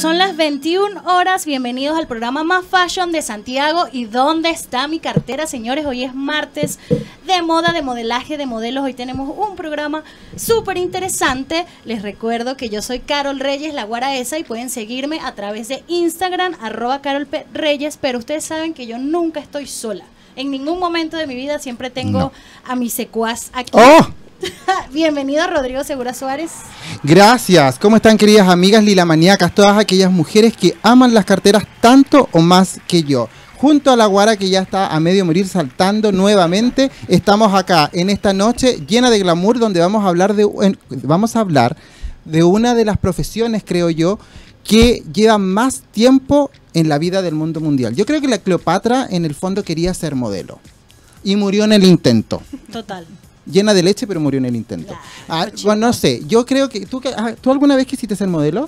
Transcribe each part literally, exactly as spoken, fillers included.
Son las veintiuna horas, bienvenidos al programa más fashion de Santiago. ¿Y dónde está mi cartera, señores? Hoy es martes de moda, de modelaje, de modelos. Hoy tenemos un programa súper interesante. Les recuerdo que yo soy Carol Reyes, la guara esa, y pueden seguirme a través de Instagram, arroba Carol P. Reyes, pero ustedes saben que yo nunca estoy sola. En ningún momento de mi vida siempre tengo no. a mi secuaz aquí. ¡Oh! Bienvenido, Rodrigo Segura Suárez. Gracias. ¿Cómo están, queridas amigas lilamaníacas? Todas aquellas mujeres que aman las carteras tanto o más que yo. Junto a la guara que ya está a medio morir saltando nuevamente, estamos acá en esta noche llena de glamour, donde vamos a hablar de, vamos a hablar de una de las profesiones, creo yo, que lleva más tiempo en la vida del mundo mundial. Yo creo que la Cleopatra en el fondo quería ser modelo y murió en el intento. Total. Llena de leche, pero murió en el intento. Ah, bueno, no sé, yo creo que... ¿tú, ah, ¿tú alguna vez quisiste ser modelo?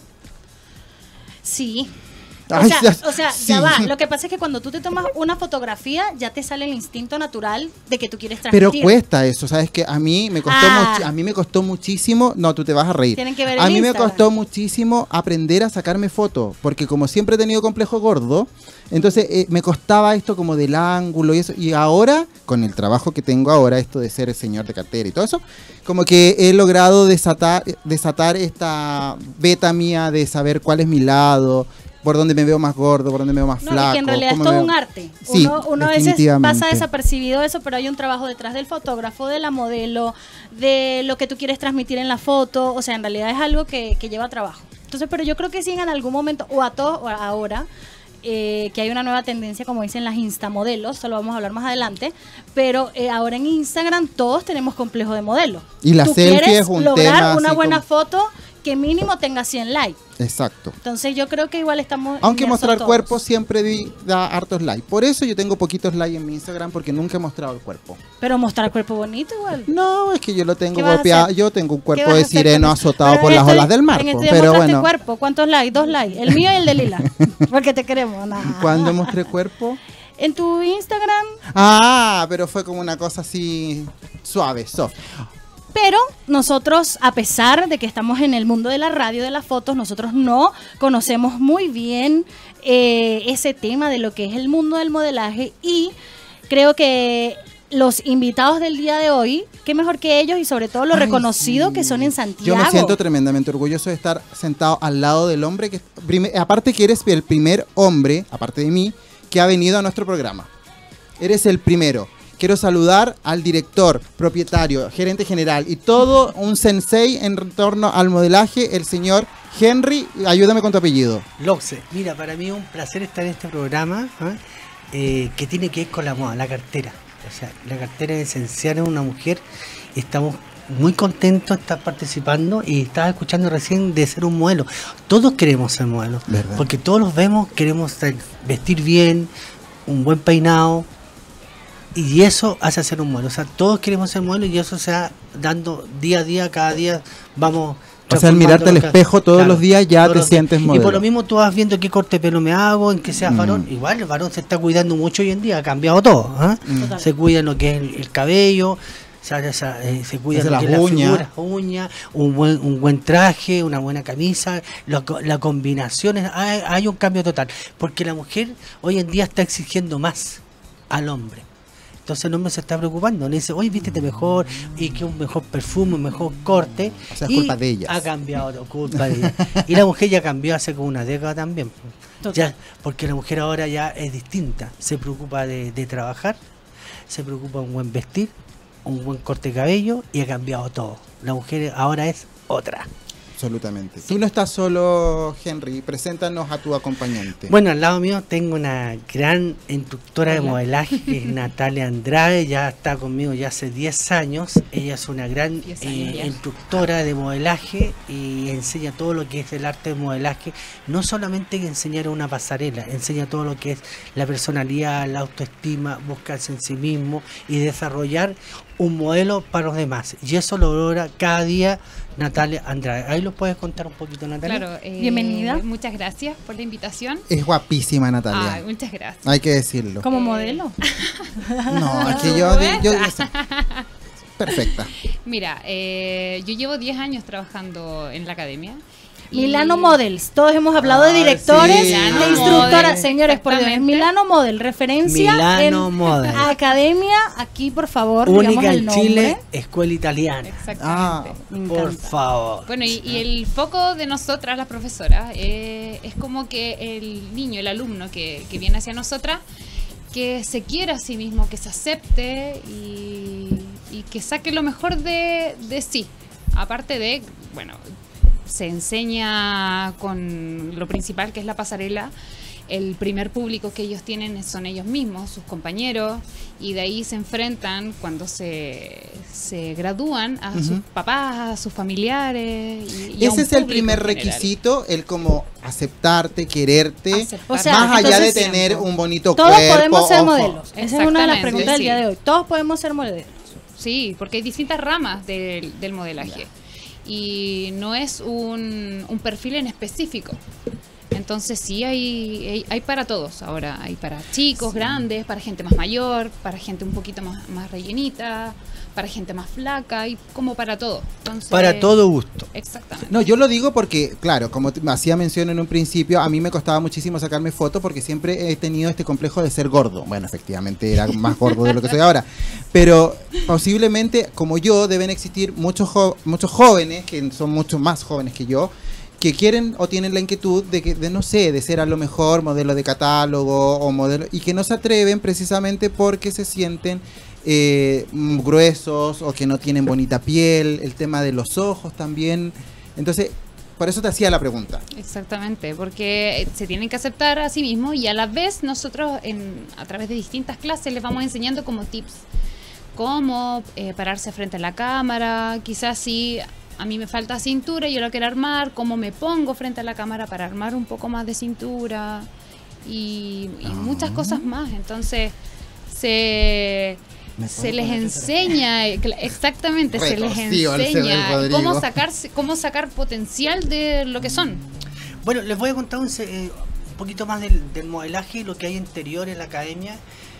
Sí. Ay, o sea, ya, o sea sí. ya va. Lo que pasa es que cuando tú te tomas una fotografía, ya te sale el instinto natural de que tú quieres transmitir. Pero cuesta eso, ¿sabes? Que a mí me costó ah. a mí me costó muchísimo... No, tú te vas a reír. Tienen que ver a el mí Instagram. me costó muchísimo aprender a sacarme fotos, porque como siempre he tenido complejo gordo, entonces eh, me costaba esto como del ángulo y eso. Y ahora, con el trabajo que tengo ahora, esto de ser el señor de cartera y todo eso, como que he logrado desatar, desatar esta beta mía de saber cuál es mi lado, por dónde me veo más gordo, por dónde me veo más no, flaco. Y que en realidad es todo veo... un arte. Sí, uno uno a veces pasa desapercibido eso, pero hay un trabajo detrás del fotógrafo, de la modelo, de lo que tú quieres transmitir en la foto. O sea, en realidad es algo que, que lleva trabajo. Entonces, pero yo creo que sí en algún momento, o a todos, o ahora, eh, que hay una nueva tendencia, como dicen las instamodelos, eso lo vamos a hablar más adelante, pero eh, ahora en Instagram todos tenemos complejo de modelo. Y la tú selfie quieres es un lograr tema una buena como... foto que mínimo tenga cien likes. Exacto. Entonces yo creo que igual estamos... Aunque mostrar todos. cuerpo siempre di, da hartos likes. Por eso yo tengo poquitos likes en mi Instagram, porque nunca he mostrado el cuerpo. Pero mostrar cuerpo bonito igual. No, es que yo lo tengo ¿Qué vas a copiado. hacer? Yo tengo un ¿Qué cuerpo vas a de hacer sireno con eso? azotado Pero por en las esto- olas del mar. en esto po, ya Pero mostraste bueno, cuerpo. ¿Cuántos likes? Dos likes. El mío y el de Lila. Porque te queremos. Nah. cuando mostré cuerpo... En tu Instagram. Ah, pero fue como una cosa así suave, soft. Pero nosotros, a pesar de que estamos en el mundo de la radio, de las fotos, nosotros no conocemos muy bien eh, ese tema de lo que es el mundo del modelaje. Y creo que los invitados del día de hoy, qué mejor que ellos, y sobre todo lo Ay, reconocido sí. que son en Santiago. Yo me siento tremendamente orgulloso de estar sentado al lado del hombre que, primer, aparte que eres el primer hombre, aparte de mí, que ha venido a nuestro programa. Eres el primero. Quiero saludar al director, propietario, gerente general y todo un sensei en torno al modelaje, el señor Henry. Ayúdame con tu apellido. Loxe. Mira, para mí es un placer estar en este programa ¿eh? Eh, que tiene que ver con la moda, la cartera. O sea, la cartera es esencial en una mujer. Estamos muy contentos de estar participando y estaba escuchando recién de ser un modelo. Todos queremos ser modelos, ¿verdad? Porque todos los vemos, queremos vestir bien, un buen peinado. Y eso hace ser un modelo. O sea, todos queremos ser modelos y eso se va dando día a día, cada día vamos... O sea, al mirarte al espejo todos claro, los días ya te sientes modelo. Y por lo mismo tú vas viendo qué corte de pelo me hago, en qué seas mm. varón. Igual el varón se está cuidando mucho hoy en día, ha cambiado todo. ¿eh? Mm. Se cuida en lo que es el, el cabello, o sea, esa, eh, se cuida en lo que es la figura, uñas, un buen, un buen traje, una buena camisa, lo, la combinación, es, hay, hay un cambio total. Porque la mujer hoy en día está exigiendo más al hombre. Entonces el hombre se está preocupando, le dice, oye, vístete mejor, y que un mejor perfume, un mejor corte. O sea, es y culpa de ellas. Ha cambiado, culpa de ellas. Y la mujer ya cambió hace como una década también. Ya, porque la mujer ahora ya es distinta. Se preocupa de, de trabajar, se preocupa de un buen vestir, un buen corte de cabello, y ha cambiado todo. La mujer ahora es otra. Absolutamente. Tú no estás solo, Henry. Preséntanos a tu acompañante. Bueno, al lado mío tengo una gran instructora de modelaje, que es Natalia Andrade. Ya está conmigo ya hace diez años. Ella es una gran eh, instructora de modelaje y enseña todo lo que es el arte de modelaje. No solamente enseñar una pasarela, enseña todo lo que es la personalidad, la autoestima, buscarse en sí mismo y desarrollar un modelo para los demás. Y eso lo logra cada día Natalia Andrade. Ahí lo puedes contar un poquito, Natalia. Claro, eh, bienvenida. Muchas gracias por la invitación. Es guapísima, Natalia. Ah, muchas gracias. Hay que decirlo. ¿Como Eh, modelo? No, es que yo... yo, yo, yo perfecta. Mira, eh, yo llevo diez años trabajando en la academia. Milano Models, todos hemos hablado de Ah, directores, sí. de Milano instructoras, Models, señores, por Dios, exactamente. Milano Model, referencia Milano en Models. academia, aquí por favor, digamos Única el en nombre. Chile, escuela italiana. Exactamente. Ah, Me Por encanta. favor. Bueno, y, y el foco de nosotras, las profesoras, eh, es como que el niño, el alumno que, que viene hacia nosotras, que se quiera a sí mismo, que se acepte y, y que saque lo mejor de, de sí. Aparte de, bueno, se enseña con lo principal que es la pasarela. El primer público que ellos tienen son ellos mismos, sus compañeros, y de ahí se enfrentan cuando se, se gradúan a sus Ujú. papás, a sus familiares. Y, y a un Ese es el público primer en general. requisito, el como aceptarte, quererte, Aceptar. O sea, más allá de entonces, tener un bonito Todos cuerpo. podemos ser ojo. modelos. Esa es una de las Exactamente, preguntas del sí. día de hoy. Todos podemos ser modelos. Sí, porque hay distintas ramas del, del modelaje. Y no es un, un perfil en específico. Entonces sí hay, hay, hay para todos. Ahora hay para chicos, grandes, para gente más mayor, para gente un poquito más, más rellenita, para gente más flaca, y como para todo. Entonces, Para todo gusto. Exactamente. No, yo lo digo porque, claro, como te- hacía mención en un principio, a mí me costaba muchísimo sacarme fotos porque siempre he tenido este complejo de ser gordo. Bueno, efectivamente era más gordo de lo que soy ahora. Pero posiblemente, como yo, deben existir muchos, jo- muchos jóvenes, que son mucho más jóvenes que yo, que quieren o tienen la inquietud de que, de no sé, de ser a lo mejor modelo de catálogo o modelo, y que no se atreven precisamente porque se sienten eh, mm, gruesos o que no tienen bonita piel, el tema de los ojos también. Entonces, por eso te hacía la pregunta. Exactamente, porque se tienen que aceptar a sí mismos y a la vez nosotros en, a través de distintas clases les vamos enseñando como tips, cómo eh, pararse frente a la cámara, quizás si a mí me falta cintura y yo lo quiero armar, cómo me pongo frente a la cámara para armar un poco más de cintura y, y Ah. muchas cosas más. Entonces se, ¿Me se puedo les poner ese enseña, eh, cla- exactamente, se les Retorcido el enseña Rodrigo. cómo sacar, cómo sacar potencial de lo que son. Bueno, les voy a contar un, se- eh, un poquito más del, del modelaje y lo que hay interior en la academia,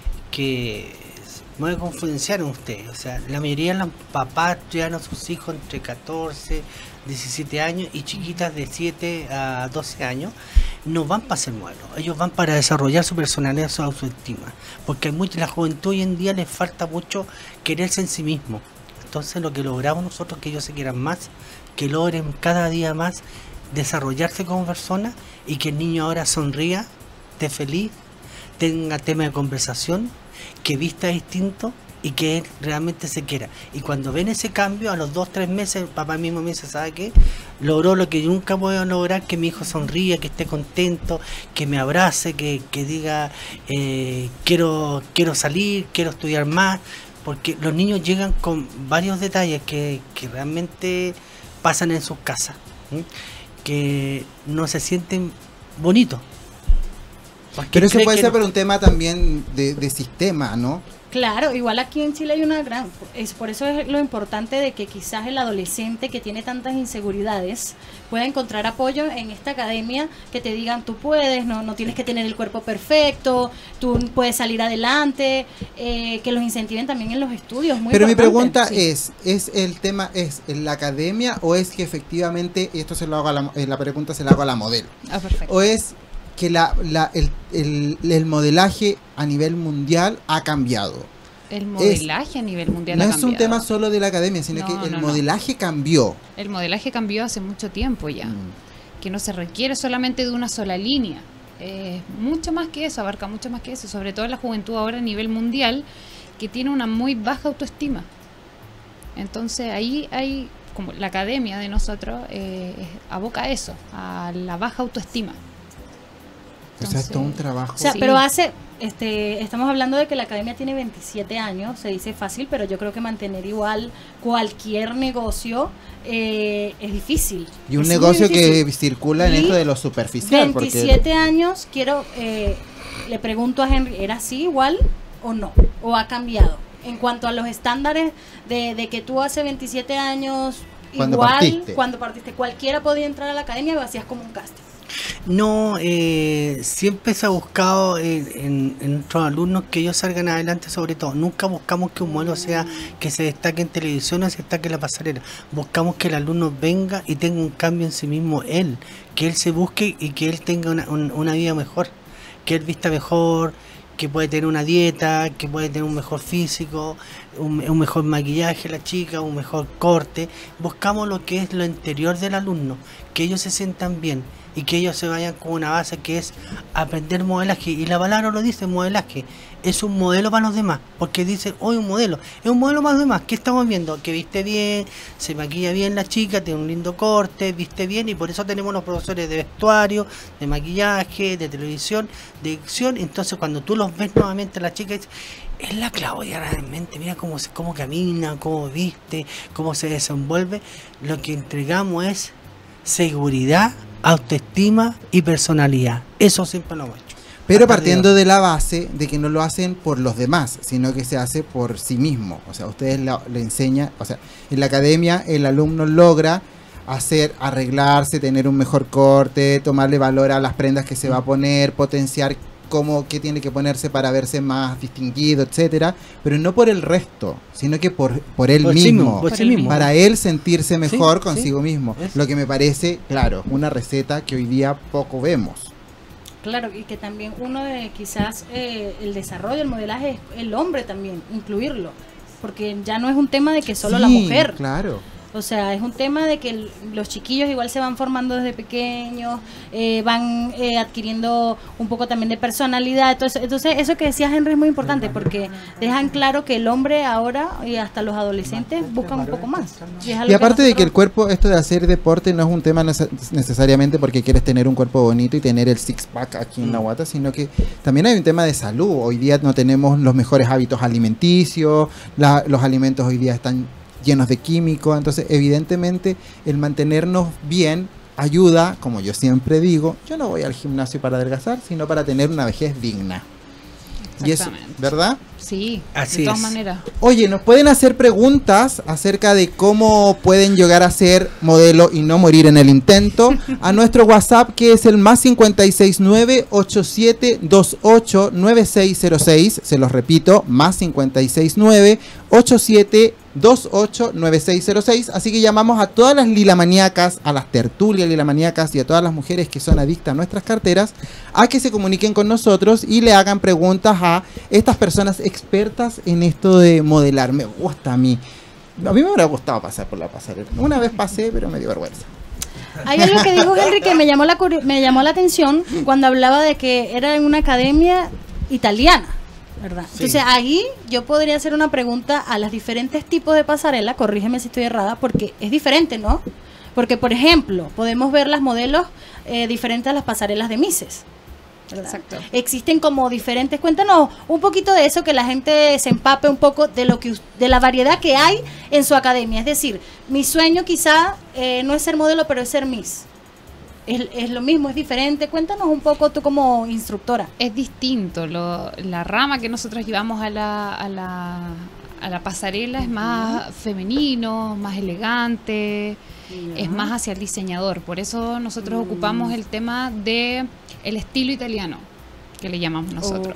que me voy a confidenciar en ustedes. O sea, la mayoría de los papás llevan a sus hijos entre catorce, diecisiete años y chiquitas de siete a doce años. No van para ser modelos, ellos van para desarrollar su personalidad, su autoestima. Porque hay mucha, la juventud hoy en día les falta mucho quererse en sí mismo. Entonces lo que logramos nosotros es que ellos se quieran más, que logren cada día más desarrollarse como persona y que el niño ahora sonría, esté feliz, tenga tema de conversación, que vista distinto y que él realmente se quiera. Y cuando ven ese cambio, a los dos, tres meses, el papá mismo me dice, ¿sabe qué? Logró lo que yo nunca puedo lograr, que mi hijo sonría, que esté contento, que me abrace, que, que diga, eh, quiero, quiero salir, quiero estudiar más, porque los niños llegan con varios detalles que, que realmente pasan en sus casas, ¿sí? Que no se sienten bonitos. Porque Pero eso creen puede que ser no. por un tema también de, de sistema, ¿no? Claro, igual aquí en Chile hay una gran, es por eso es lo importante de que quizás el adolescente que tiene tantas inseguridades pueda encontrar apoyo en esta academia, que te digan tú puedes, no, no tienes que tener el cuerpo perfecto, tú puedes salir adelante, eh, que los incentiven también en los estudios. Muy Pero mi importante, pregunta sí. es, ¿es el tema, es en la academia o es que efectivamente, y esto se lo hago a la, eh, la pregunta se la hago a la modelo, Ah, perfecto. o es que la, la, el, el, el modelaje a nivel mundial ha cambiado? El modelaje a nivel mundial No ha es un cambiado. tema solo de la academia, sino No, que el no, no. modelaje cambió. El modelaje cambió hace mucho tiempo ya. Mm. Que no se requiere solamente de una sola línea. Es mucho más que eso, abarca mucho más que eso, sobre todo en la juventud ahora a nivel mundial, que tiene una muy baja autoestima. Entonces ahí hay, como la academia de nosotros eh, aboca a eso, a la baja autoestima. O sea, es todo un Entonces, trabajo. O sea, Sí. pero hace, este, estamos hablando de que la academia tiene veintisiete años, se dice fácil, pero yo creo que mantener igual cualquier negocio eh, es difícil. Y un Es muy negocio difícil. que circula en Y esto de lo superficial. veintisiete años, quiero, eh, le pregunto a Henry, ¿era así igual o no? ¿O ha cambiado? En cuanto a los estándares de, de que tú hace veintisiete años, Cuando igual, partiste. cuando partiste, cualquiera podía entrar a la academia o hacías como un casting. No, eh, siempre se ha buscado en, en, en nuestros alumnos que ellos salgan adelante sobre todo. Nunca buscamos que un modelo sea que se destaque en televisión o se destaque en la pasarela. Buscamos que el alumno venga y tenga un cambio en sí mismo él, que él se busque y que él tenga una, un, una vida mejor, que él vista mejor, que puede tener una dieta, que puede tener un mejor físico, un, un mejor maquillaje la chica, un mejor corte. Buscamos lo que es lo interior del alumno, que ellos se sientan bien y que ellos se vayan con una base que es aprender modelaje. Y la palabra lo dice, modelaje. Es un modelo para los demás, porque dice, hoy un modelo, es un modelo para los demás. ¿Qué estamos viendo? Que viste bien, se maquilla bien la chica, tiene un lindo corte, viste bien, y por eso tenemos los profesores de vestuario, de maquillaje, de televisión, de dicción. Entonces cuando tú los ves nuevamente la chica, dices, es la Claudia realmente, mira cómo, se, cómo camina, cómo viste, cómo se desenvuelve. Lo que entregamos es seguridad, autoestima y personalidad. Eso siempre lo hemos hecho. Pero partiendo de la base de que no lo hacen por los demás, sino que se hace por sí mismo. O sea, ustedes la, le enseñan, o sea, en la academia el alumno logra hacer, arreglarse, tener un mejor corte, tomarle valor a las prendas que se va a poner, potenciar cómo, qué tiene que ponerse para verse más distinguido, etcétera, pero no por el resto, sino que por, por él por mismo, sí mismo, por sí mismo, para él sentirse mejor sí, consigo sí, mismo. es. Lo que me parece, claro, una receta que hoy día poco vemos. Claro, y que también uno de quizás eh, el desarrollo del modelaje es el hombre también, incluirlo, porque ya no es un tema de que solo Sí, la mujer. Claro. O sea, es un tema de que el, los chiquillos igual se van formando desde pequeños, eh, van eh, adquiriendo un poco también de personalidad. Entonces, entonces, eso que decías, Henry, es muy importante porque dejan claro que el hombre ahora y hasta los adolescentes buscan un poco más. Y, es algo Y aparte que de que el nosotros- cuerpo, esto de hacer deporte no es un tema nece- necesariamente porque quieres tener un cuerpo bonito y tener el six pack aquí en la guata, sino que también hay un tema de salud. Hoy día no tenemos los mejores hábitos alimenticios, la- los alimentos hoy día están llenos de químicos, entonces evidentemente el mantenernos bien ayuda, como yo siempre digo, yo no voy al gimnasio para adelgazar, sino para tener una vejez digna. Y eso, Exactamente. ¿verdad? Sí, Así de todas es. maneras. Oye, nos pueden hacer preguntas acerca de cómo pueden llegar a ser modelo y no morir en el intento a nuestro WhatsApp, que es el más cincuenta y seis nueve, ochenta y siete veintiocho, noventa y seis cero seis. Se los repito, más cincuenta y seis nueve, ochenta y siete veintiocho, noventa y seis cero seis. Así que llamamos a todas las lilamaníacas, a las tertulias lilamaníacas y a todas las mujeres que son adictas a nuestras carteras a que se comuniquen con nosotros y le hagan preguntas a estas personas expertas en esto de modelar. Me gusta a mí. A mí me hubiera gustado pasar por la pasarela. Una vez pasé, pero me dio vergüenza. Hay algo que dijo Henry que me llamó la curi- me llamó la atención cuando hablaba de que era en una academia italiana, ¿verdad? Sí. Entonces ahí yo podría hacer una pregunta a los diferentes tipos de pasarela, corrígeme si estoy errada, porque es diferente, ¿no? Porque, por ejemplo, podemos ver las modelos eh, diferentes a las pasarelas de Misses, ¿verdad? Exacto. Existen como diferentes, cuéntanos un poquito de eso, que la gente se empape un poco de lo que us- de la variedad que hay en su academia. Es decir, mi sueño quizá eh, no es ser modelo, pero es ser Miss. Es, es lo mismo, es diferente. Cuéntanos un poco tú como instructora. Es distinto. Lo, la rama que nosotros llevamos a la, a la, a la pasarela es más femenino, más elegante, es más hacia el diseñador. Por eso nosotros Mm. ocupamos el tema de el estilo italiano, que le llamamos nosotros.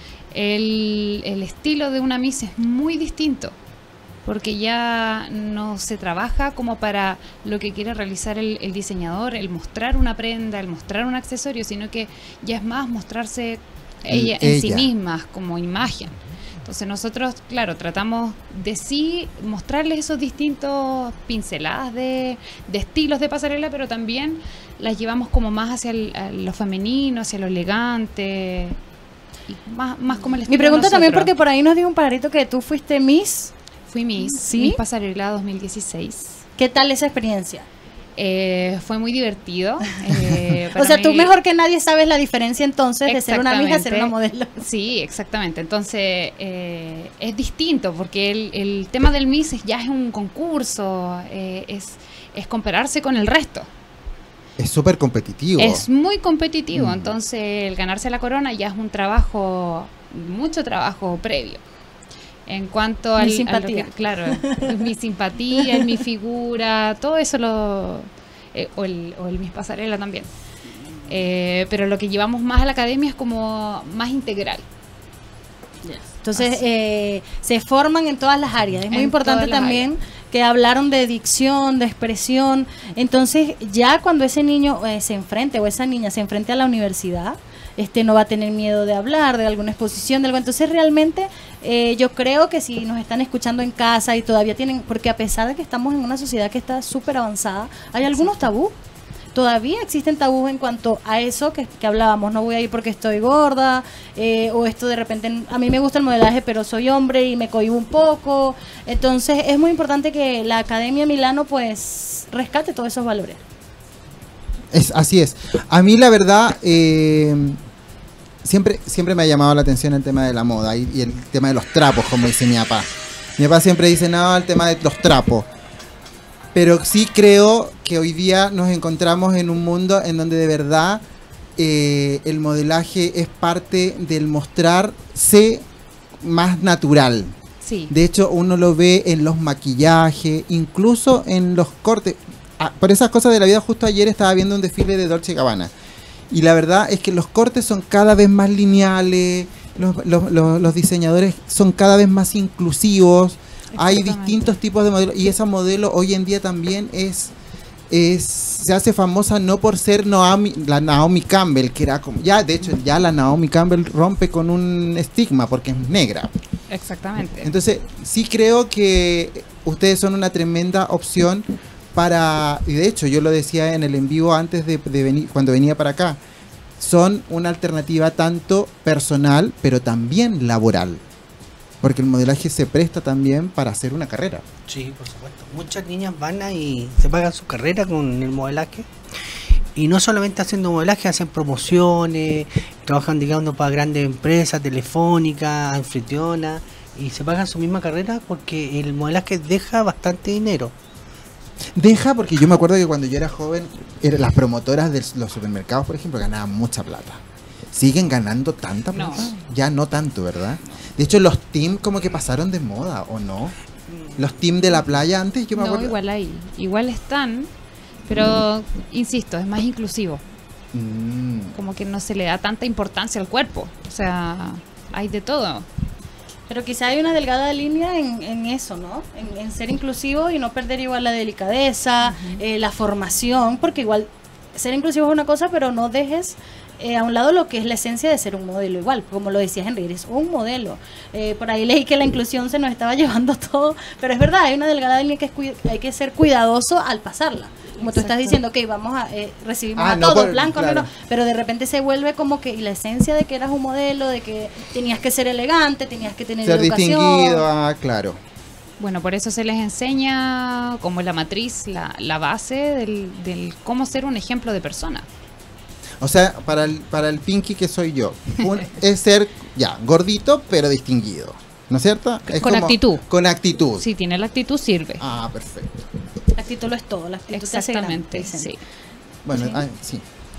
El, el estilo de una Miss es muy distinto, porque ya no se trabaja como para lo que quiere realizar el, el diseñador, el mostrar una prenda, el mostrar un accesorio, sino que ya es más mostrarse ella, en sí ella. mismas como imagen. Entonces nosotros, claro, tratamos de sí mostrarles esos distintos pinceladas de, de estilos de pasarela, pero también las llevamos como más hacia el- a lo femenino, hacia lo elegante, y más, más como el Mi estilo pregunta de también, nosotros. porque por ahí nos dijo un pajarito que tú fuiste Miss. Fui Miss, ¿Sí? Miss Pasarela dos mil dieciséis. ¿Qué tal esa experiencia? Eh, fue muy divertido. eh, O para sea, tú mí- mejor que nadie sabes la diferencia entonces de ser una Miss a ser una modelo. Sí, exactamente. Entonces, eh, es distinto porque el, el tema del Miss es- ya es un concurso, eh, es, es compararse con el resto. Es súper competitivo. Es muy competitivo, Mm. entonces el ganarse la corona ya es un trabajo, mucho trabajo previo. En cuanto Mi al, simpatía. a lo que- claro, mi simpatía, mi figura, todo eso lo, eh, o el, o el Miss Pasarela también. Eh, pero lo que llevamos más a la academia es como más integral. Entonces, eh, se forman en todas las áreas. Es muy En importante todas las también áreas. que hablaron de dicción, de expresión. Entonces, ya cuando ese niño eh, se enfrente o esa niña se enfrente a la universidad, este no va a tener miedo de hablar, de alguna exposición, de algo. Entonces, realmente, eh, yo creo que si nos están escuchando en casa y todavía tienen, porque a pesar de que estamos en una sociedad que está súper avanzada, hay algunos tabú. Todavía existen tabús en cuanto a eso que, que hablábamos, no voy a ir porque estoy gorda, eh, o esto de repente, a mí me gusta el modelaje pero soy hombre y me cohíbo un poco. Entonces es muy importante que la Academia Milano pues rescate todos esos valores. Es, así es. A mí la verdad, eh, siempre, siempre me ha llamado la atención el tema de la moda y, y el tema de los trapos, como dice mi papá. Mi papá siempre dice, no, el tema de los trapos. Pero sí creo que hoy día nos encontramos en un mundo en donde de verdad eh, el modelaje es parte del mostrarse más natural. Sí. De hecho, uno lo ve en los maquillajes, incluso en los cortes. Ah, por esas cosas de la vida, justo ayer estaba viendo un desfile de Dolce y Gabbana. Y la verdad es que los cortes son cada vez más lineales, los, los, los, los diseñadores son cada vez más inclusivos. Hay distintos tipos de modelos y esa modelo hoy en día también es, es se hace famosa no por ser Naomi, la Naomi Campbell, que era como, ya de hecho ya la Naomi Campbell rompe con un estigma porque es negra. Exactamente. Entonces sí creo que ustedes son una tremenda opción para, y de hecho yo lo decía en el en vivo antes de, de venir, cuando venía para acá, son una alternativa tanto personal pero también laboral. Porque el modelaje se presta también para hacer una carrera. Sí, por supuesto. Muchas niñas van y se pagan su carrera con el modelaje. Y no solamente haciendo modelaje, hacen promociones, trabajan, digamos, para grandes empresas, telefónicas, anfitrionas, y se pagan su misma carrera porque el modelaje deja bastante dinero. Deja, porque yo me acuerdo que cuando yo era joven, era, las promotoras de los supermercados, por ejemplo, ganaban mucha plata. ¿Siguen ganando tanta plata? No. Ya no tanto, ¿verdad? De hecho, los teams como que pasaron de moda, ¿o no? Los teams de la playa antes, yo me No, acuerdo... igual hay, igual están, pero insisto, es más inclusivo. Mm. Como que no se le da tanta importancia al cuerpo. O sea, hay de todo. Pero quizá hay una delgada línea en, en eso, ¿no? En, en ser inclusivo y no perder igual la delicadeza, uh-huh. eh, la formación, porque igual ser inclusivo es una cosa, pero no dejes eh, a un lado lo que es la esencia de ser un modelo. Igual, como lo decía Henry, eres un modelo. Eh, por ahí leí que la inclusión se nos estaba llevando todo, pero es verdad, hay una delgada línea que es cuid- hay que ser cuidadoso al pasarla. Como tú estás diciendo, ok, vamos a eh, recibimos Ah, a no, todos, por- blanco, claro. negro, pero de repente se vuelve como que y la esencia de que eras un modelo, de que tenías que ser elegante, tenías que tener Ser educación. distinguido, ah, claro. Bueno, por eso se les enseña como la matriz, la, la base del, del cómo ser un ejemplo de persona. O sea, para el, para el Pinky que soy yo, un- es ser, ya, gordito, pero distinguido. ¿No es cierto? Es Con actitud. Con actitud. Si tiene la actitud, sirve. Ah, perfecto. La actitud lo es todo, la actitud te hace grande, Exactamente, dicen. sí. Bueno, Sí. ah, sí.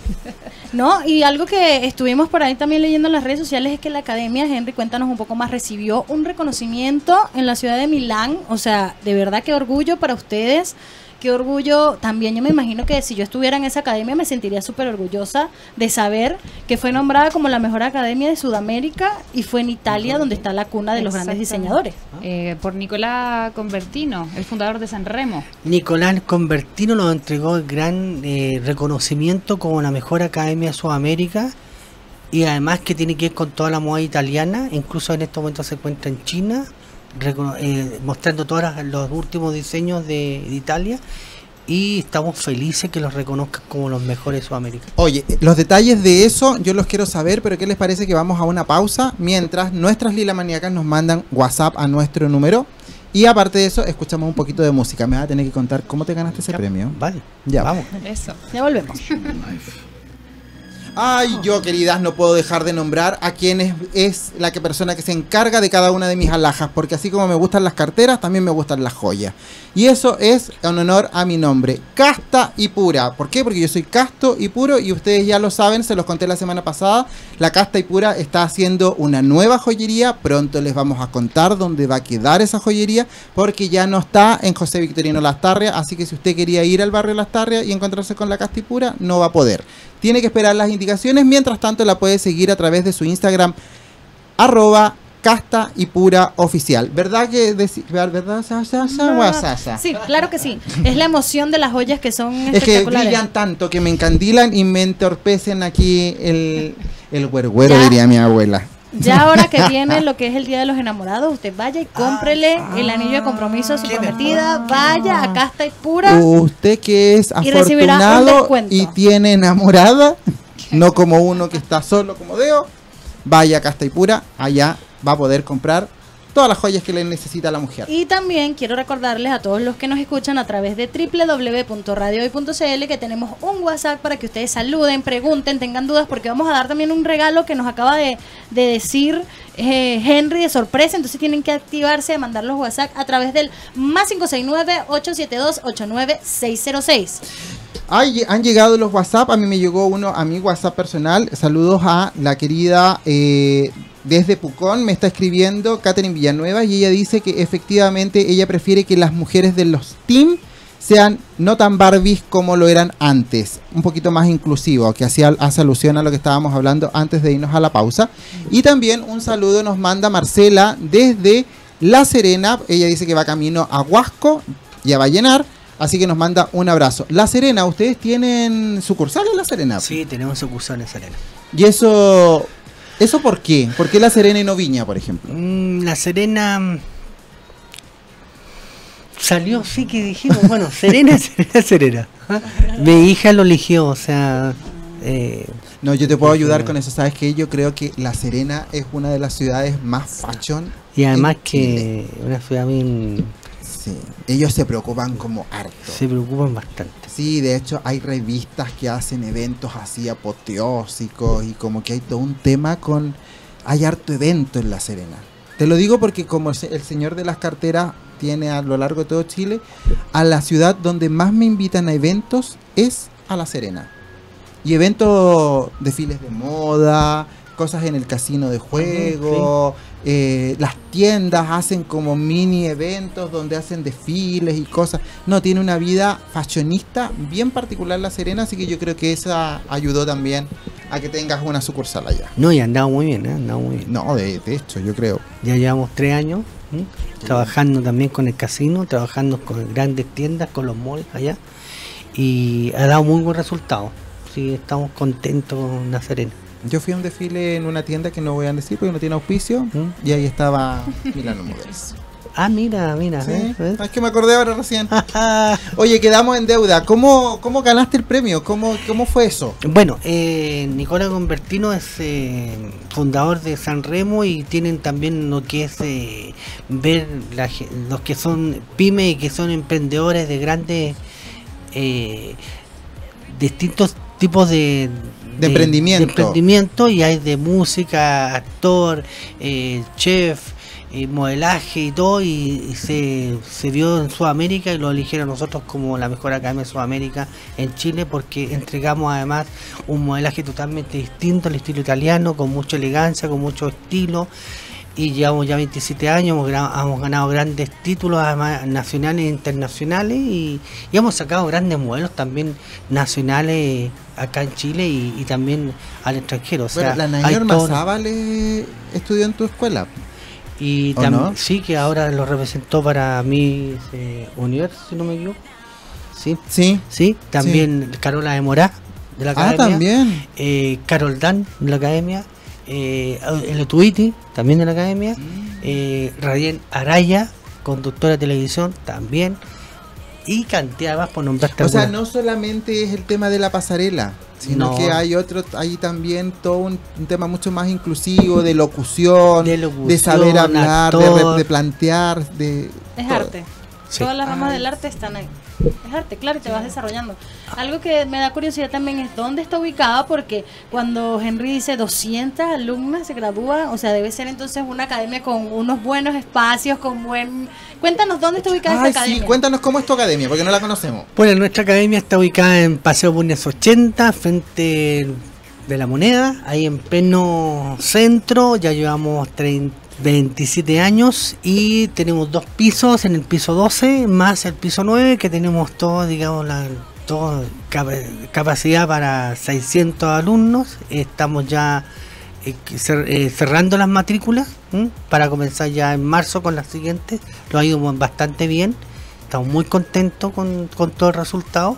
No, y algo que estuvimos por ahí también leyendo en las redes sociales es que la Academia, Henry, cuéntanos un poco más, recibió un reconocimiento en la ciudad de Milán. O sea, de verdad qué orgullo para ustedes, qué orgullo. También yo me imagino que si yo estuviera en esa academia me sentiría súper orgullosa de saber que fue nombrada como la mejor academia de Sudamérica y fue en Italia donde está la cuna de los grandes Exactamente. diseñadores. Eh, por Nicolás Convertino, el fundador de San Remo. Nicolás Convertino nos entregó el gran eh, reconocimiento como la mejor academia de Sudamérica y además que tiene que ver con toda la moda italiana, incluso en estos momentos se encuentra en China, recono- eh, mostrando todos los últimos diseños de, de Italia y estamos felices que los reconozcan como los mejores de Sudamérica. Oye, los detalles de eso yo los quiero saber, pero ¿qué les parece que vamos a una pausa mientras nuestras lilamaníacas nos mandan WhatsApp a nuestro número? Y aparte de eso, escuchamos un poquito de música. Me vas a tener que contar cómo te ganaste ese Ya, premio. Vale, Ya. vamos. Eso. Ya volvemos. Ay, yo, queridas, no puedo dejar de nombrar a quien es, es la que persona que se encarga de cada una de mis alhajas, porque así como me gustan las carteras, también me gustan las joyas. Y eso es en honor a mi nombre, Casta y Pura. ¿Por qué? Porque yo soy casto y puro y ustedes ya lo saben, se los conté la semana pasada. La Casta y Pura está haciendo una nueva joyería, pronto les vamos a contar dónde va a quedar esa joyería, porque ya no está en José Victorino Lastarria, así que si usted quería ir al barrio Lastarria y encontrarse con la Casta y Pura, no va a poder. tiene que esperar las indicaciones. Mientras tanto, la puede seguir a través de su Instagram, arroba Casta y Pura Oficial. ¿Verdad que deci- verdad Sasha, Sasha, Sasha? Sí, claro que sí. Es la emoción de las joyas que son Es que espectaculares. brillan tanto que me encandilan y me entorpecen aquí el, el güergüero, Ya. diría mi abuela. Ya ahora que viene lo que es el Día de los Enamorados, usted vaya y cómprele el anillo de compromiso a su qué prometida. Vaya a Casta y Pura. Usted que es Y recibirá un afortunado descuento. y tiene enamorada, no como uno que está solo como Deo, vaya a Casta y Pura, allá va a poder comprar todas las joyas que le necesita la mujer. Y también quiero recordarles a todos los que nos escuchan a través de doble u doble u doble u punto radio hoy punto c l que tenemos un WhatsApp para que ustedes saluden, pregunten, tengan dudas, porque vamos a dar también un regalo que nos acaba de, de decir eh, Henry de sorpresa. Entonces tienen que activarse, mandar los WhatsApp a través del más cinco seis nueve, ocho siete dos, ocho nueve seis cero seis. Ay, han llegado los WhatsApp, a mí me llegó uno a mi WhatsApp personal. Saludos a la querida eh, desde Pucón, me está escribiendo Catherine Villanueva y ella dice que efectivamente ella prefiere que las mujeres de los team sean no tan Barbies como lo eran antes, un poquito más inclusivo, que hacía, hace alusión a lo que estábamos hablando antes de irnos a la pausa. Y también un saludo nos manda Marcela desde La Serena, ella dice que va camino a Huasco y a Vallenar. Así que nos manda un abrazo. La Serena, ¿ustedes tienen sucursal en La Serena? Sí, tenemos sucursal en Serena. ¿Y eso, eso por qué? ¿Por qué La Serena y no Viña, por ejemplo? Mm, La Serena mm, salió, sí que dijimos, bueno, Serena, Serena, Serena. ¿Ah? Mi hija lo eligió, o sea, eh, No, yo te puedo ayudar con eso. ¿Sabes qué? Yo creo que La Serena es una de las ciudades más fashion. y además en Chile. que una ciudad bien, Sí, ellos se preocupan como harto. se preocupan bastante. Sí, de hecho hay revistas que hacen eventos así apoteósicos y como que hay todo un tema con... Hay harto evento en La Serena. Te lo digo porque como el se- el señor de las carteras tiene a lo largo de todo Chile, a la ciudad donde más me invitan a eventos es a La Serena. Y eventos, desfiles de moda, cosas en el casino de juego, eh, las tiendas hacen como mini eventos donde hacen desfiles y cosas. No, tiene una vida fashionista bien particular La Serena, así que yo creo que esa ayudó también a que tengas una sucursal allá. No, y andamos muy bien, ¿eh? Andamos muy bien. No, de, de hecho, yo creo. Ya llevamos tres años ¿m? trabajando también con el casino, trabajando con grandes tiendas, con los malls allá, y ha dado muy buen resultado. Sí, estamos contentos con La Serena. Yo fui a un desfile en una tienda que no voy a decir porque no tiene auspicio, ¿Mm? y ahí estaba Milano Models. Ah, mira, mira. Sí, ¿ves? ¿ves? es que me acordé ahora recién. Oye, quedamos en deuda. ¿Cómo, cómo ganaste el premio? ¿Cómo, cómo fue eso? Bueno, eh, Nicolás Convertino es eh, fundador de San Remo y tienen también lo que es eh, ver la ge- los que son pymes y que son emprendedores de grandes eh, distintos tipos de, De emprendimiento. de emprendimiento, y hay de música, actor, eh, chef, eh, modelaje y todo, y, y se, se vio en Sudamérica y lo eligieron nosotros como la mejor academia de Sudamérica en Chile, porque entregamos además un modelaje totalmente distinto al estilo italiano, con mucha elegancia, con mucho estilo, y llevamos ya veintisiete años, hemos, gra- hemos ganado grandes títulos además nacionales e internacionales, y, y hemos sacado grandes modelos también nacionales acá en Chile y, y también al extranjero. O sea, Bueno, la hay Nayor todo- Mazábal estudió en tu escuela. y ¿O también no? sí, que ahora lo representó para mi eh, universo, si no me equivoco. Sí, Sí. sí, también Carola de Morá de la Ah, academia. también. eh, Carol Dan de la academia. Eh, el Tuiti también de la academia. Mm. eh, Radiel Araya, conductora de televisión, también. Y cantidad más por nombrarte O sea, algunas. no solamente es el tema de la pasarela, sino No. que hay otro, hay también todo un, un tema mucho más inclusivo de locución, De de, locución, saber hablar, de, re- actor. de plantear, de Es todo. arte. Sí. Todas las ramas Ay. del arte están ahí. Es arte, claro, y te vas desarrollando. Algo que me da curiosidad también es dónde está ubicada, porque cuando Henry dice doscientas alumnas se gradúan, o sea, debe ser entonces una academia con unos buenos espacios, con buen... Cuéntanos dónde está ubicada Ay, esta academia. sí, cuéntanos cómo es tu academia, porque no la conocemos. Bueno, nuestra academia está ubicada en Paseo Bulnes ochenta, frente de la Moneda, ahí en pleno centro. Ya llevamos treinta, veintisiete años y tenemos dos pisos, en el piso doce más el piso nueve, que tenemos todo, digamos, la, todo, cap capacidad para seiscientos alumnos. Estamos ya eh, cer eh, cerrando las matrículas ¿m? para comenzar ya en marzo con las siguientes. Lo ha ido bastante bien, estamos muy contentos con, con todo el resultado.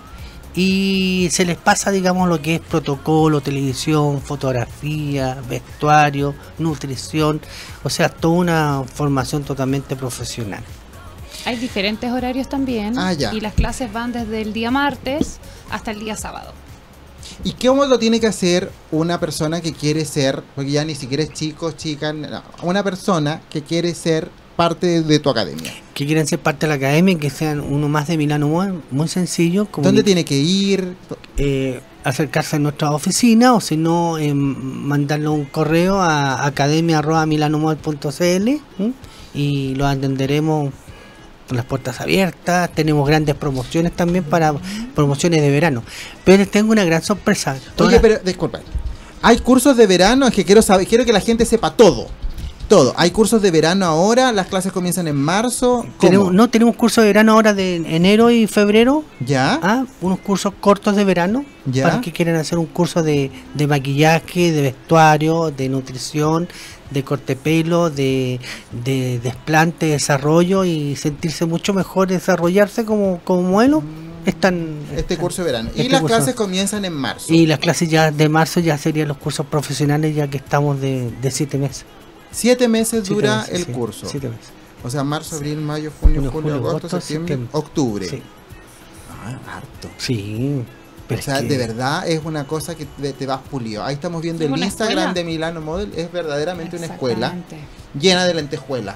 Y se les pasa, digamos, lo que es protocolo, televisión, fotografía, vestuario, nutrición, o sea, toda una formación totalmente profesional. Hay diferentes horarios también, ah, ya. y las clases van desde el día martes hasta el día sábado. ¿Y cómo lo tiene que hacer una persona que quiere ser, porque ya ni siquiera es chico, chica, no, una persona que quiere ser parte de, de tu academia? Que quieren ser parte de la academia, que sean uno más de Milano Model, muy sencillo. ¿Dónde tiene que ir? Eh, acercarse a nuestra oficina, o si no, eh, mandarle un correo a academia arroba milanomodel punto cl ¿eh? y lo atenderemos con las puertas abiertas. Tenemos grandes promociones también para promociones de verano. Pero les tengo una gran sorpresa. Toda... Oye, pero disculpa, ¿hay cursos de verano? Es que quiero saber, quiero que la gente sepa todo. Todo. ¿Hay cursos de verano ahora? ¿Las clases comienzan en marzo? Tenemos, no, tenemos cursos de verano ahora de enero y febrero. ¿Ya? ¿Ah? Unos cursos cortos de verano. ¿Ya? Para que quieran hacer un curso de, de maquillaje, de vestuario, de nutrición, de corte pelo, de, de desplante, desarrollo y sentirse mucho mejor, desarrollarse como, como modelo. Están, este están, curso de verano. Y este las curso. clases comienzan en marzo. Y las clases ya de marzo ya serían los cursos profesionales, ya que estamos de, de siete meses. Siete meses Siete dura meses, el sí, curso. Siete meses. O sea, marzo, abril, mayo, junio, Junio, julio, julio, agosto, agosto, septiembre, septiembre. octubre. Sí. Ah, harto. Sí. Pero o sea, es que... de verdad es una cosa que te, te vas pulido. Ahí estamos viendo ¿Es el una Instagram escuela? de Milano Model. Es verdaderamente una escuela Exactamente. llena de lentejuelas.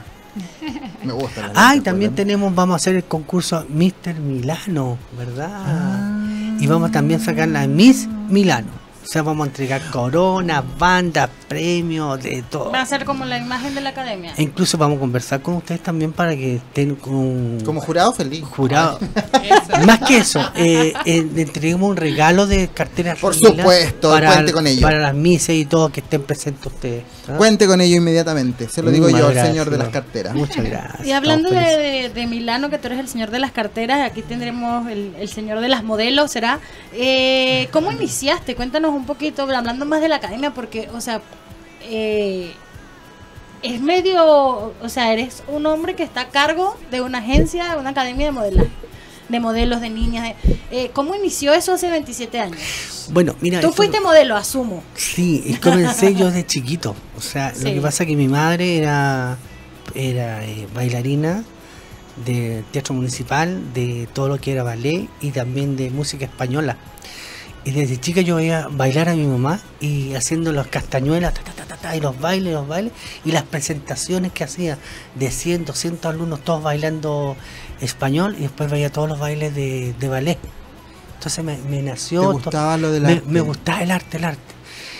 Me gusta la Ah, y también tenemos, vamos a hacer el concurso míster Milano, ¿verdad? Ah. Y vamos también a sacar la Miss Milano. O sea, vamos a entregar coronas, bandas, premios, de todo. Va a ser como la imagen de la academia. E incluso vamos a conversar con ustedes también para que estén con... Como jurado feliz. Jurado. Eso. Más que eso, eh, eh, le entreguemos un regalo de carteras Por Milano supuesto, para, cuente con ello. para las mises y todo, que estén presentes ustedes. ¿Ah? Cuente con ello inmediatamente. Se lo digo Muchas yo al gracias. señor de las carteras. Muchas gracias. Y hablando de, Estamos felices. de, de Milano, que tú eres el señor de las carteras, aquí tendremos el, el señor de las modelos, ¿será? Eh, ¿Cómo iniciaste? Cuéntanos un poquito, hablando más de la academia, porque, o sea, eh, es medio, o sea, eres un hombre que está a cargo de una agencia, de una academia de modelaje, de modelos, de niñas. Eh, ¿Cómo inició eso hace veintisiete años? Bueno, mira... Tú esto- fuiste modelo, asumo. Sí, y comencé yo de chiquito. O sea, Sí. lo que pasa es que mi madre era, era eh, bailarina de teatro municipal, de todo lo que era ballet y también de música española. Y desde chica yo veía bailar a mi mamá y haciendo las castañuelas, ta, ta, ta, ta, ta, y los bailes, los bailes, y las presentaciones que hacía de cien, doscientos alumnos, todos bailando español, y después veía todos los bailes de, de ballet. Entonces me, me nació... ¿Te to- gustaba lo del me, arte? me gustaba el arte, el arte.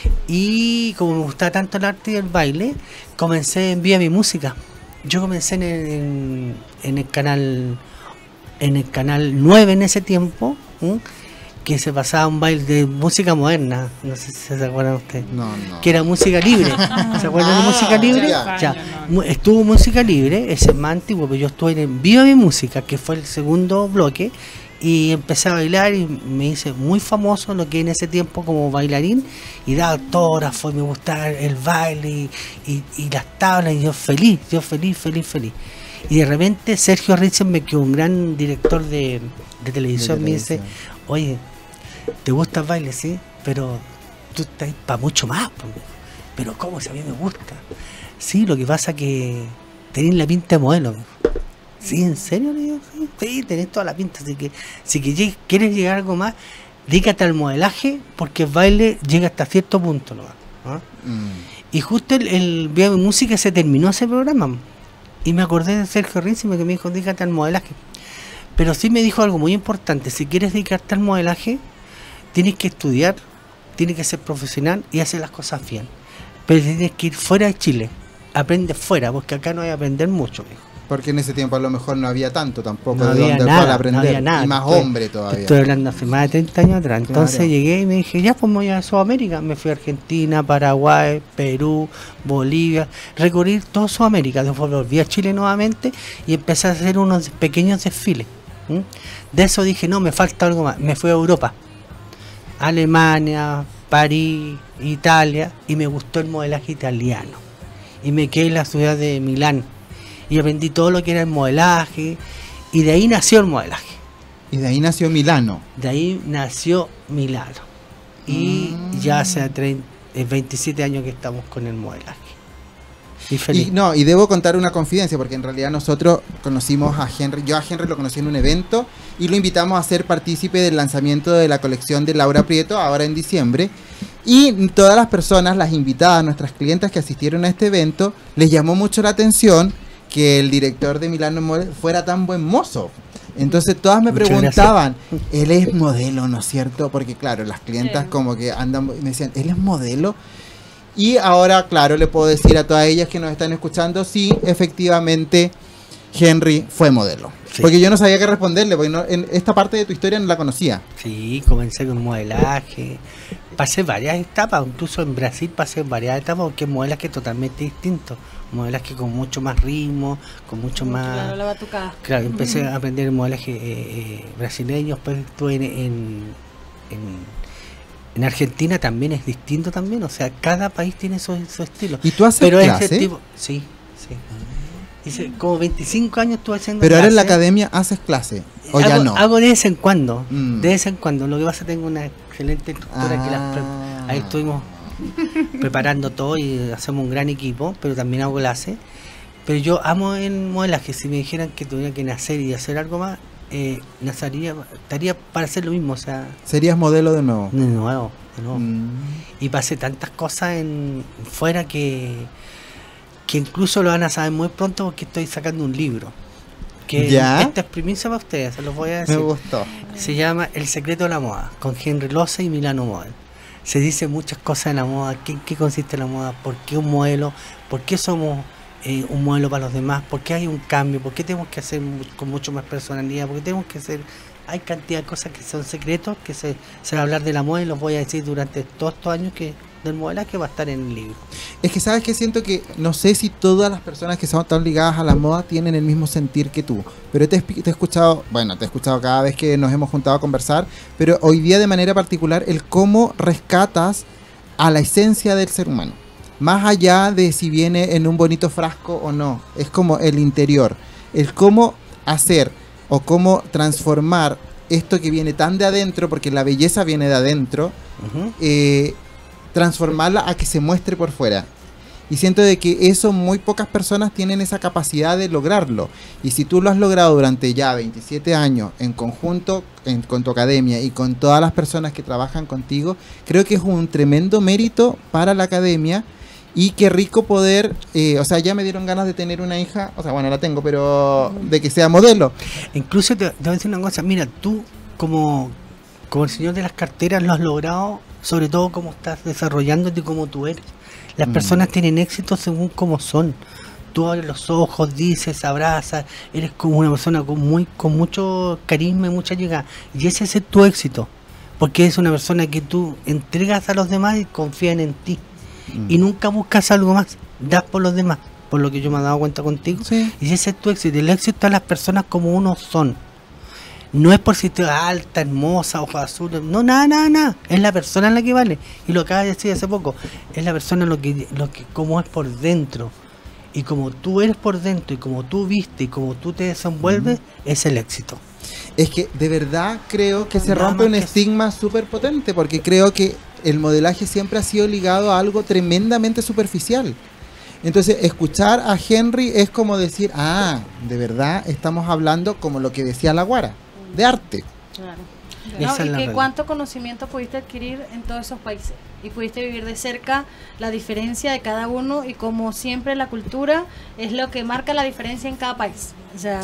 Y como me gustaba tanto el arte y el baile, comencé en Vía Mi Música. Yo comencé en el, en, en el canal en el canal nueve en ese tiempo, ¿m? que se pasaba un baile de música moderna, no sé si se acuerdan ustedes, No, no. que era música libre. ¿Se acuerdan de Ah, música libre? ya. Ya. No, Mu- Estuvo música libre, ese es más antiguo, pero yo estuve en Viva Mi Música, que fue el segundo bloque, y empecé a bailar y me hice muy famoso lo que en ese tiempo como bailarín, y daba autógrafos, me gustaba el baile y, y, y las tablas, y yo feliz, yo feliz, feliz, feliz. Y de repente Sergio Ritzenbeck, que es un gran director de, de televisión, De me dice, televisión. oye, ¿te gusta el baile? Sí, pero tú estás para mucho más. po". Pero ¿cómo? Si a mí me gusta. Sí, lo que pasa que tenés la pinta de modelo. me. Sí, ¿en serio? Le digo, sí, sí, tenés toda la pinta. Así que si que llegues- quieres llegar a algo más, dedícate al modelaje, porque el baile llega hasta cierto punto. ¿no? ¿Ah? Mm. Y justo el, el Vía Mi Música se terminó ese programa. Y me acordé de Sergio Rinzime que me dijo, dedícate al modelaje. Pero sí me dijo algo muy importante. Si quieres dedicarte al modelaje, tienes que estudiar, tienes que ser profesional y hacer las cosas bien. Pero tienes que ir fuera de Chile. Aprende fuera, porque acá no hay que aprender mucho, viejo. Porque en ese tiempo a lo mejor no había tanto tampoco No de había donde nada, cual no aprender. había nada. Y más Estoy- hombre todavía. Estoy hablando hace más de treinta años atrás. Entonces Claro. llegué y me dije, ya pues me voy a Sudamérica. Me fui a Argentina, Paraguay, Perú, Bolivia. Recorrí toda Sudamérica. Después volví a Chile nuevamente y empecé a hacer unos pequeños desfiles. ¿Mm? De eso dije, no, me falta algo más. Me fui a Europa, Alemania, París, Italia, y me gustó el modelaje italiano. Y me quedé en la ciudad de Milán. Y aprendí todo lo que era el modelaje. Y de ahí nació el modelaje. Y de ahí nació Milano. De ahí nació Milano. Y mm. ya hace treinta, veintisiete años que estamos con el modelaje. Y feliz. Y, no, y debo contar una confidencia, porque en realidad nosotros conocimos a Henry, yo a Henry lo conocí en un evento y lo invitamos a ser partícipe del lanzamiento de la colección de Laura Prieto, ahora en diciembre. Y todas las personas, las invitadas, nuestras clientas que asistieron a este evento, les llamó mucho la atención que el director de Milano fuera tan buen mozo. Entonces todas me Muchas preguntaban, él es modelo, ¿no es cierto? Porque claro, las clientas Sí. como que andan, me decían, ¿él es modelo? Y ahora, claro, le puedo decir a todas ellas que nos están escuchando, sí, efectivamente, Henry fue modelo. Sí. Porque yo no sabía qué responderle, porque no, en esta parte de tu historia no la conocía. Sí, comencé con modelaje. Pasé varias etapas, incluso en Brasil pasé varias etapas, porque es modelaje totalmente distinto. Modelaje con mucho más ritmo, con mucho Claro, más... la batucada. Claro, empecé a aprender el modelaje eh, eh, brasileño, después estuve en, en, en, en Argentina, también es distinto también, o sea, cada país tiene su, su estilo. ¿Y tú haces Pero clase? ese tipo, sí, sí. Hice como veinticinco años estuve haciendo Pero ahora en la clase. academia haces clase, o hago, ya no. Hago de vez en cuando, Mm. de vez en cuando. Lo que pasa es que tengo una excelente instructora que las pre- Ah. ahí estuvimos preparando todo y hacemos un gran equipo, pero también hago clase. Pero yo amo el modelaje. Si me dijeran que tuviera que nacer y hacer algo más, eh, nacería, estaría para hacer lo mismo, o sea, Serías modelo de nuevo. de nuevo, de nuevo. Mm. Y pasé tantas cosas en fuera que que incluso lo van a saber muy pronto porque estoy sacando un libro. Que ¿Ya? esta es primicia para ustedes, se los voy a decir. Me gustó. Se llama El secreto de la moda, con Henry Loza y Milano Model. Se dice muchas cosas en la moda, qué, qué consiste la moda, por qué un modelo, por qué somos eh, un modelo para los demás, por qué hay un cambio, por qué tenemos que hacer mu- con mucho más personalidad, por qué tenemos que hacer... Hay cantidad de cosas que son secretos, que se, se va a hablar de la moda y los voy a decir durante todos estos años que del modelaje va a estar en el libro. Es que sabes que siento que no sé si todas las personas que son tan ligadas a la moda tienen el mismo sentir que tú, pero te, he te he escuchado, bueno, te he escuchado cada vez que nos hemos juntado a conversar, pero hoy día de manera particular el cómo rescatas a la esencia del ser humano, más allá de si viene en un bonito frasco o no, es como el interior, el cómo hacer o cómo transformar esto que viene tan de adentro, porque la belleza viene de adentro, Uh-huh. eh, transformarla a que se muestre por fuera. Y siento de que eso muy pocas personas tienen esa capacidad de lograrlo. Y si tú lo has logrado durante ya veintisiete años en conjunto en, con tu academia y con todas las personas que trabajan contigo, creo que es un tremendo mérito para la academia. Y qué rico poder, eh, o sea, ya me dieron ganas de tener una hija, o sea, bueno, la tengo, pero de que sea modelo. Incluso te, te voy a decir una cosa, mira, tú como, como el señor de las carteras lo has logrado, sobre todo como estás desarrollándote como tú eres. Las Mm. personas tienen éxito según cómo son. Tú abres los ojos, dices, abrazas, eres como una persona con muy con mucho carisma y mucha llegada. Y ese es tu éxito, porque es una persona que tú entregas a los demás y confían en ti. Mm. Y nunca buscas algo más, das por los demás, por lo que yo me he dado cuenta contigo. Sí. Y ese es tu éxito. El éxito es las personas como uno son. No es por si tú eres alta, hermosa, ojos azules. No, nada, nada, nada. Es la persona en la que vale. Y lo acabas de decir hace poco. Es la persona lo que, lo que, como es por dentro. Y como tú eres por dentro, y como tú viste, y como tú te desenvuelves, es el éxito. Es que de verdad creo que se Nada rompe más un que estigma súper potente, porque creo que el modelaje siempre ha sido ligado a algo tremendamente superficial. Entonces, escuchar a Henry es como decir, ah, de verdad estamos hablando como lo que decía la Guara, de arte. Claro. Esa No, es y la que verdad. cuánto conocimiento pudiste adquirir en todos esos países y pudiste vivir de cerca la diferencia de cada uno, y como siempre la cultura es lo que marca la diferencia en cada país. O sea, Sí.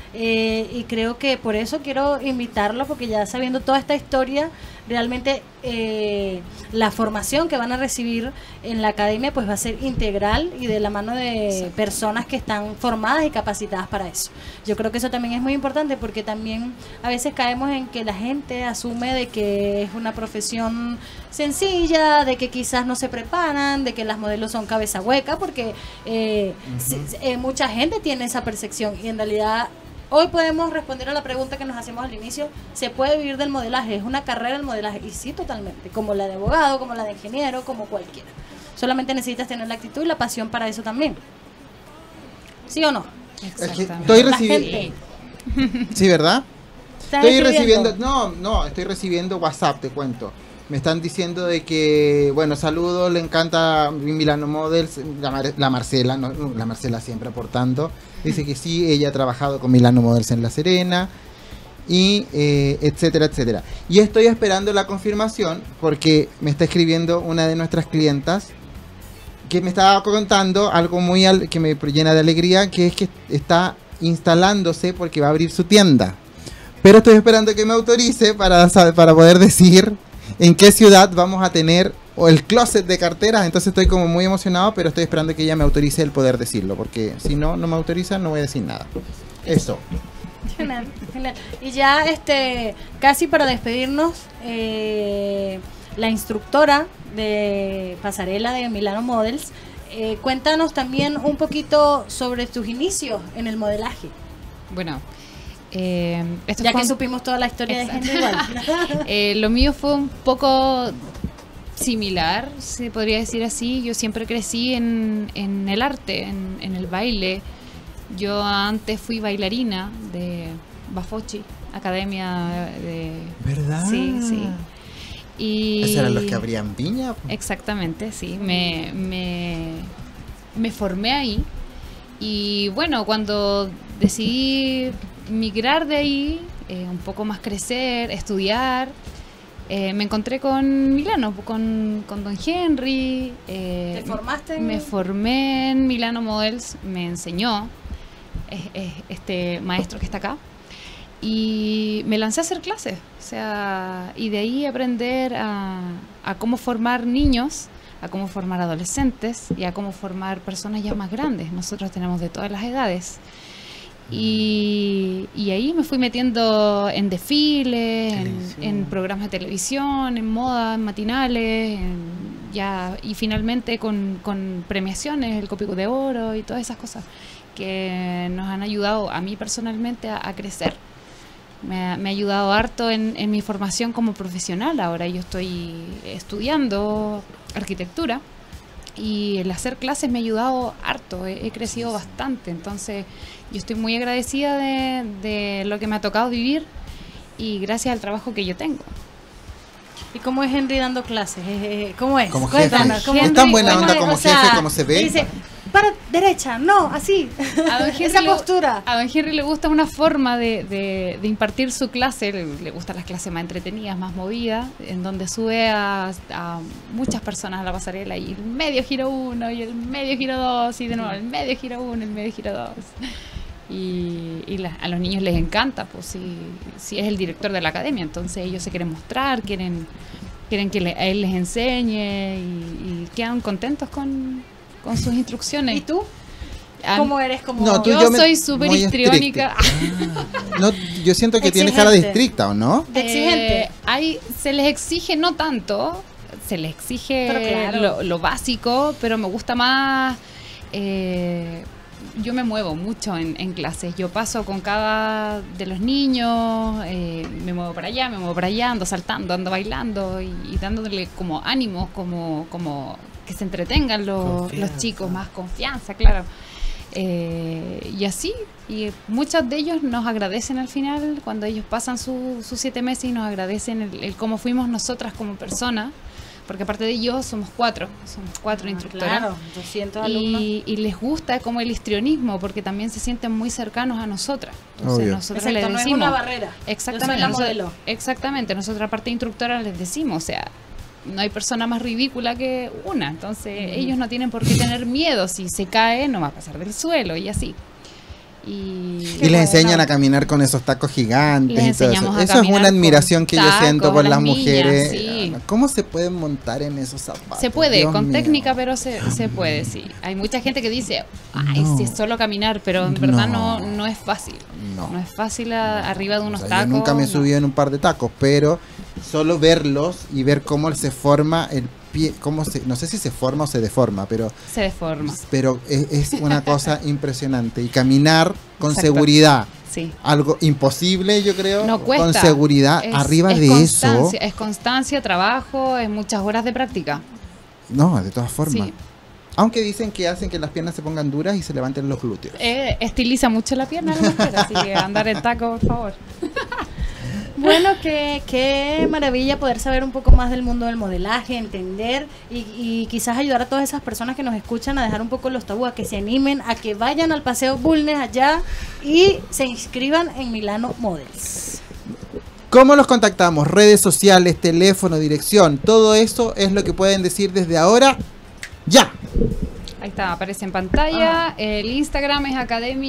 eh, y creo que por eso quiero invitarlo, porque ya sabiendo toda esta historia, realmente eh, la formación que van a recibir en la academia pues va a ser integral y de la mano de personas que están formadas y capacitadas para eso. Yo creo que eso también es muy importante, porque también a veces caemos en que la gente asume de que es una profesión sencilla, de que quizás no se preparan, de que las modelos son cabeza hueca, porque eh, Ujú. se- se- eh, mucha gente tiene esa percepción y en realidad hoy podemos responder a la pregunta que nos hacemos al inicio, ¿se puede vivir del modelaje? ¿Es una carrera el modelaje? Y sí, totalmente, como la de abogado, como la de ingeniero, como cualquiera. Solamente necesitas tener la actitud y la pasión para eso también. ¿Sí o no? Es que estoy recibiendo... Sí, ¿verdad? Estoy recibiendo... No, no, estoy recibiendo WhatsApp, te cuento. Me están diciendo de que, bueno, saludos, le encanta Milano Models, la, Mar la Marcela, no, la Marcela siempre aportando. Dice que sí, ella ha trabajado con Milano Models en La Serena, y eh, etcétera, etcétera. Y estoy esperando la confirmación porque me está escribiendo una de nuestras clientas que me estaba contando algo muy al que me llena de alegría, que es que está instalándose porque va a abrir su tienda. Pero estoy esperando que me autorice para, para poder decir en qué ciudad vamos a tener o el closet de carteras. Entonces estoy como muy emocionado, pero estoy esperando que ella me autorice el poder decirlo, porque si no, no me autoriza, no voy a decir nada. Eso. Genial, genial. Y ya este casi para despedirnos, eh, la instructora de pasarela de Milano Models, eh, cuéntanos también un poquito sobre tus inicios en el modelaje. Bueno, eh, esto ya fue que un... supimos toda la historia Exacto. de gente igual. eh, lo mío fue un poco similar, se podría decir así. Yo siempre crecí en, en el arte, en, en el baile. Yo antes fui bailarina de Bafochi, academia de... ¿Verdad? Sí, sí. Y... ¿Esos eran los que abrían Viña? Exactamente, sí. Me, me, me formé ahí. Y bueno, cuando decidí migrar de ahí, eh, un poco más crecer, estudiar, eh, me encontré con Milano, con, con Don Henry. Eh, ¿Te formaste en... Me formé en Milano Models, me enseñó es, es, este maestro que está acá. Y me lancé a hacer clases, o sea, y de ahí aprender a, a cómo formar niños, a cómo formar adolescentes y a cómo formar personas ya más grandes. Nosotros tenemos de todas las edades. Y, y ahí me fui metiendo en desfiles, en, en programas de televisión, en moda, en matinales, en ya, y finalmente con, con premiaciones, el Copico de Oro y todas esas cosas que nos han ayudado a mí personalmente a, a crecer. Me ha, me ha ayudado harto en, en mi formación como profesional. Ahora yo estoy estudiando arquitectura y el hacer clases me ha ayudado harto, he, he crecido bastante. Entonces yo estoy muy agradecida de, de lo que me ha tocado vivir y gracias al trabajo que yo tengo. ¿Y cómo es Henry dando clases? ¿Cómo es? Como jefe. ¿Cómo es tan buena onda como o sea, jefe, como se ve. Dice, para derecha, no, así. A don Henry esa le, postura. A don Henry le gusta una forma de, de, de impartir su clase, le, le gustan las clases más entretenidas, más movidas, en donde sube a, a muchas personas a la pasarela y el medio giro uno y el medio giro dos y de nuevo el medio giro uno, el medio giro dos. Y, y la, a los niños les encanta, pues si, si es el director de la academia, entonces ellos se quieren mostrar, quieren, quieren que le, a él les enseñe y, y quedan contentos con, con sus instrucciones. ¿Y tú? A ¿Cómo eres? Como... No, tú, yo, yo me, soy súper histriónica. Ah, no, yo siento que tienes cara de estricta, ¿o no? ¿De exigente? Eh, hay, se les exige no tanto, se les exige Pero claro. lo, lo básico, pero me gusta más... Eh, yo me muevo mucho en, en clases, yo paso con cada de los niños, eh, me muevo para allá, me muevo para allá, ando saltando, ando bailando y, y dándole como ánimo, como, como que se entretengan los, los chicos, más confianza, claro. Eh, y así, y muchos de ellos nos agradecen al final, cuando ellos pasan sus su siete meses y nos agradecen el, el cómo fuimos nosotras como personas. Porque aparte de ellos somos cuatro, somos cuatro ah, instructoras. Claro, doscientos alumnos. Y, y les gusta como el histrionismo, porque también se sienten muy cercanos a nosotras. Entonces Obvio. nosotros Exacto, les decimos... no es una barrera. Exactamente. Yo soy la nosotros, modelo. Exactamente. Nosotros aparte de instructoras les decimos, o sea, no hay persona más ridícula que una. Entonces mm. ellos no tienen por qué tener miedo. Si se cae, no va a pasar del suelo y así. Y, y les bueno, enseñan a caminar con esos tacos gigantes les y todo enseñamos eso. a Eso es una admiración que yo tacos, siento por las las niñas, mujeres. sí. ¿Cómo se pueden montar en esos zapatos? Se puede, Dios con mío. técnica, pero se, se puede, sí. Hay mucha gente que dice, ay, No. si es solo caminar, pero en verdad No. no, no es fácil. No. No es fácil a- arriba de unos O sea, tacos. yo nunca me he no. subido en un par de tacos, pero solo verlos y ver cómo se forma el pie, cómo se, no sé si se forma o se deforma, pero, Se deforma. pero es, es una cosa impresionante. Y caminar con Exacto. seguridad, Sí. algo imposible, yo creo, No cuesta. con seguridad, Es- arriba es de eso. constancia, Es constancia, trabajo, es muchas horas de práctica. No, de todas formas. Sí. Aunque dicen que hacen que las piernas se pongan duras y se levanten los glúteos. Eh, estiliza mucho la pierna a la mujer, así que andar en taco, por favor. Bueno, qué, qué maravilla poder saber un poco más del mundo del modelaje, entender y, y quizás ayudar a todas esas personas que nos escuchan a dejar un poco los tabúes, a que se animen, a que vayan al Paseo Bulnes allá y se inscriban en Milano Models. ¿Cómo los contactamos? Redes sociales, teléfono, dirección, todo eso es lo que pueden decir desde ahora. ¡Ya! Ahí está, aparece en pantalla. El Instagram es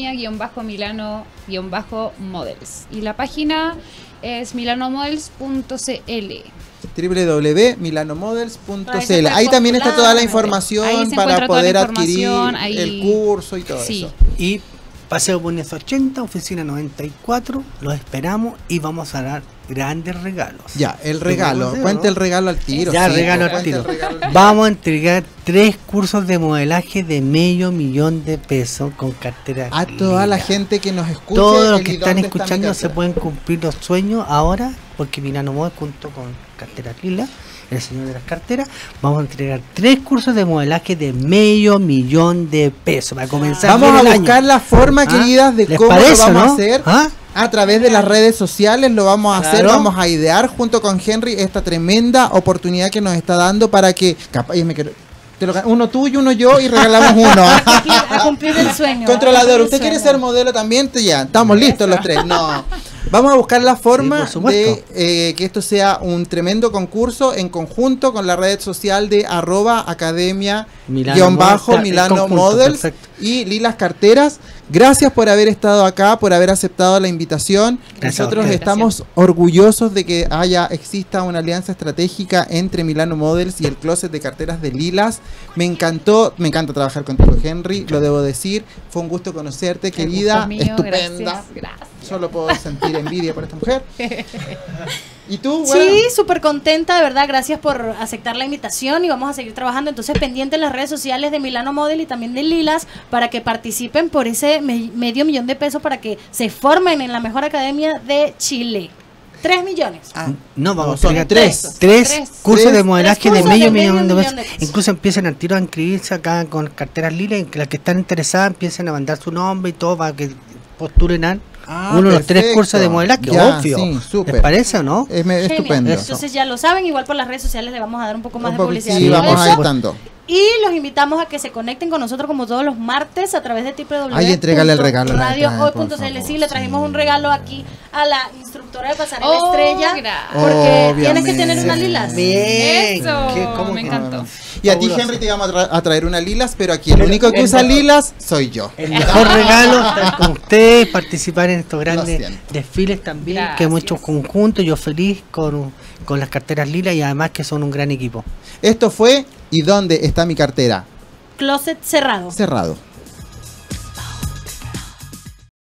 academia-milano-models. Y la página es milanomodels punto c l. w w w punto milanomodels punto Ahí c l. está Ahí también está toda la postulado. información Ahí se para encuentra toda la poder adquirir información, ahí- el curso y todo Sí. eso. Y Paseo Bulnes ochenta, oficina noventa y cuatro, los esperamos y vamos a dar grandes regalos. Ya, el regalo. Deseo, Cuenta ¿no? el regalo al tiro. Ya, sí, regalo al cuenta tiro. el regalo al tiro. Vamos a entregar tres cursos de modelaje de medio millón de pesos con cartera. A toda la Lila. gente que nos escuche. Todos los el que y están dónde está mi escuchando se cartera. pueden cumplir los sueños ahora, porque Milano Models junto con Carteras Lila, el señor de las carteras, vamos a entregar tres cursos de modelaje de medio millón de pesos para comenzar. Vamos bien a el buscar año. la forma, ¿Ah? queridas, de ¿Les cómo parece, lo vamos no? a hacer. ¿Ah? A través de las redes sociales lo vamos a hacer, Claro. vamos a idear junto con Henry esta tremenda oportunidad que nos está dando para que, capaz, yo me quiero- te lo gan- uno tú y uno yo y regalamos uno. A cumplir, a cumplir el sueño. Controlador, a cumplir ¿usted el quiere sueño. ser modelo también? Te- Ya, estamos listos los tres. No. Vamos a buscar la forma Sí, por supuesto. de eh, que esto sea un tremendo concurso en conjunto con la red social de arroba academia Milano guión bajo Models, Milano en conjunto, Models perfecto. y Lilas Carteras. Gracias por haber estado acá, por haber aceptado la invitación. Gracias a Nosotros ustedes. estamos orgullosos de que haya exista una alianza estratégica entre Milano Models y el closet de carteras de Lilas. Me encantó, me encanta trabajar contigo, Henry, lo debo decir. Fue un gusto conocerte, El querida, gusto es mío, estupenda. Gracias, gracias. Solo puedo sentir envidia por esta mujer. ¿Y tú, güera? Sí, súper contenta, de verdad, gracias por aceptar la invitación y vamos a seguir trabajando. Entonces, pendiente en las redes sociales de Milano Model y también de Lilas para que participen por ese me- medio millón de pesos para que se formen en la mejor academia de Chile. Tres millones. Ah, No, vamos son a entregar tres. tres, tres, Tres. cursos Tres. de modelaje Tres de cursos medio de medio millón de millón pesos. de pesos. Incluso empiecen al tiro a inscribirse acá con carteras Lila, y que las que están interesadas empiecen a mandar su nombre y todo para que postulen a Ah, uno de los tres perfecto. cursos de modelaje, Ya, obvio. sí, súper. ¿Les parece o no? Es, me- es Genial. estupendo. Entonces ya lo saben, igual por las redes sociales le vamos a dar un poco más Un de poco- publicidad. sí, y todo vamos a eso. ir dando. Y los invitamos a que se conecten con nosotros como todos los martes a través de w w w Ay, entrégale el regalo a la radio Natalia, hoy por punto c l. favor, Sí, le trajimos sí. un regalo aquí a la instructora de pasarela Oh, estrella. gracias. Porque tienes que Obviamente. tener una lilas. Bien. Eso, ¿Qué- cómo me que- encantó. Y a ti, Fabuloso. Henry, te íbamos a, tra- a traer una lilas, pero aquí el Pero único que el usa mejor. lilas soy yo. El mejor regalo estar con ustedes, participar en estos grandes siento. desfiles también, Gracias. que hemos hecho conjuntos. Yo feliz con, con las carteras Lila y además que son un gran equipo. Esto fue ¿Y dónde está mi cartera? Closet cerrado. Cerrado.